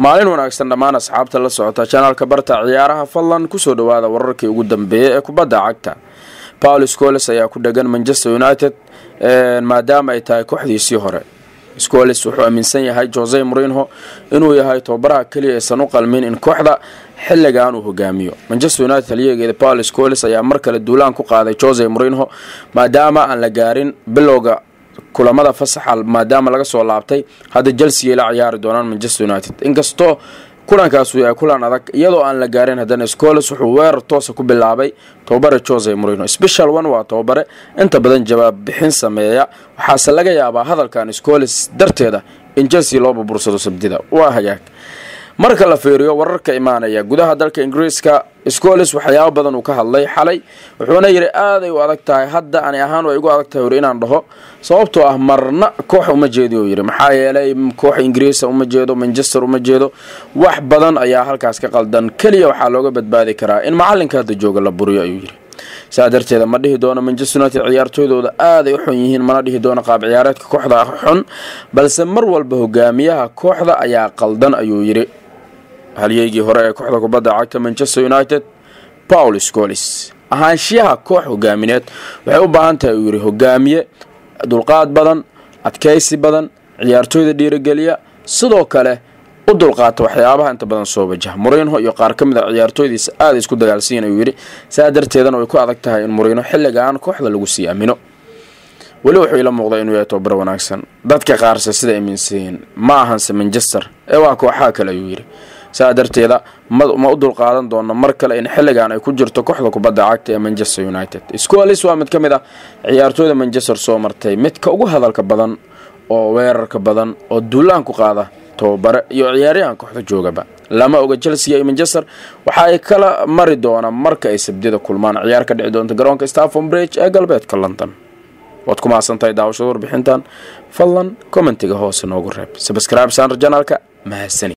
maalin wanaagsan dhammaan asxaabta la socota channelka barta ciyaaraha fadlan ku soo dhawaada wararkii ugu dambeeyay ee kubadda cagta. Paul Scholes ayaa ku dhagan Manchester United maadaama ay tahay kooxdiisii hore. Scholes wuxuu aaminsan yahay Jose Mourinho inuu yahay tababaraha kaliya ee san u qalmin in kooxda xilligan uu hogaamiyo. Manchester United taliyaheeda Paul Scholes ayaa mar kale duulaan ku qaaday Jose Mourinho maadaama aan la gaarin bilowga kulamada fasaxa maadaama laga soo laabtay hada Chelsea la ciyaari doonaan Manchester United inkastoo kulankaas uu yahay kulan adag iyadoo aan la gaarin hadana Scholes wuxuu weerar toos ku bilaabay tababare Jose Mourinho special one waa tababare inta badan jawaab bixin sameeya waxa laga yaabaa hadalkan Scholes darteeda in Chelsea loo buursado sabtida waa hagaag marka la fiiriyo wararka imaanaya gudaha dalka Ingiriiska Scholes waxyaabo badan uu ka hadlay xalay wuxuuna yiri aad ay u adag tahay hadda aan ahaan way ugu adag tahay inaan dhaho sababtoo ah marna koox uma jeediyo yiri maxaa yeelay koox Ingiriis uma jeedo Manchester uma jeedo wax badan ayaa halkaas ka qaldan kaliya waxa looga badbaadi karaa in macalinka hadda jooga la buriyo ayuu yiri saadarteeda ma dhihi doono Manchester United ciyaartooydooda aad ay u xun yihiin mana dhihi doono qaab ciyaareedka kooxda xun balse mar walba hogaamiyaha kooxda ayaa qaldan ayuu yiri halyeegii hore ee kooxda kubadda cagta Manchester United Paul Scholes ahaanshiyaha koox hogaamineed waxay u baahan tahay uu yiri hogaamiye dulqaad badan adkaysi badan ciyaartooyda dhiirigeliya sidoo kale u dulqaata waxyaabaha inta badan soo wajaha Mourinho iyo qaar kamid ah ciyaartooydiisa aad isku dagaalsiin ayuu yiri saadarteedana way ku adag tahay in Mourinho xilligan kooxda lagu sii aamino wali wuxuu ila muuqday inuu yahay tababar wanaagsan dadka qaarsa sida aaminsan ma ahan Manchester ee waa kooxaha kale ayuu yiri saadarteeda ma u dul qaadan doona mar kale in xilligan ay ku jirto kooxda kubadda cagta ee Manchester United. Scholes waa mid kamid ah ciyaartooyda Manchester soo martay mid ka ugu hadalka badan oo weerarka badan oo duulaan ku qaada tababare iyo ciyaaryahan kooxda joogaba lama oga Chelsea iyo Manchester waxa ay kala mari doonaan marka ay sabtida kulmaan ciyaar ka dhici doonta garoonka Stamford Bridge ee galbeedka London. waad ku maasantahay daawashada warbixintan fadlan commentiga hoos noogu reeb subscribe channelka mahadsanid.